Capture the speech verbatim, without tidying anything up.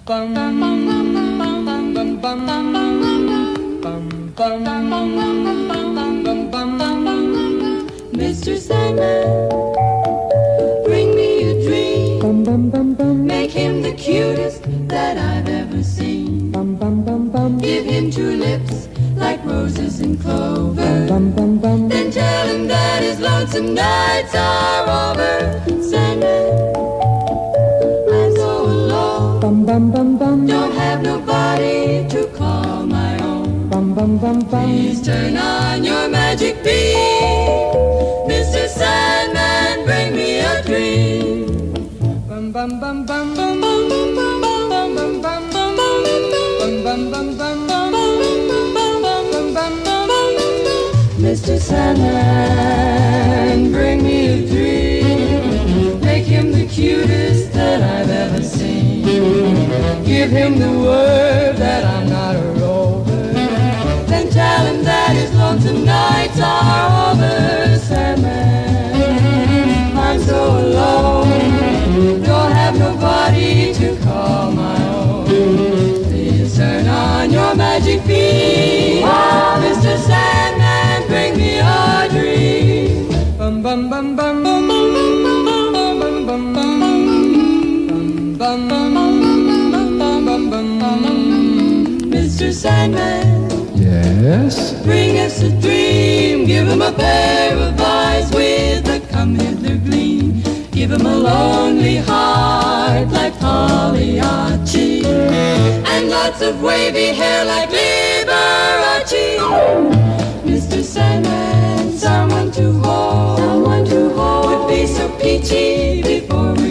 Mister Sandman, bring me a dream. Make him the cutest that I've ever seen. Give him two lips like roses and clover. Then tell him that his lonesome nights are over. Sandman, I'm so alone. Don't have nobody to call my own. Please turn on your magic beam. Mister Sandman, bring me a dream. Mister Sandman, bring me a dream. Make him the cutest that I've ever seen. Give him the word that I'm not a rover. Then tell him that his lonesome nights are over. Sandman, I'm so alone. Don't have nobody to call my own. Please turn on your magic beam. Mister Sandman, bring me a dream. Bum bum bum bum bum bum bum bum bum bum bum. Mister Sandman, yes? Bring us a dream. Give him a pair of eyes with a come-hither gleam. Give him a lonely heart like Pagliacci, and lots of wavy hair like Liberace. Mister Sandman, someone to hold, someone to hold would be so peachy before we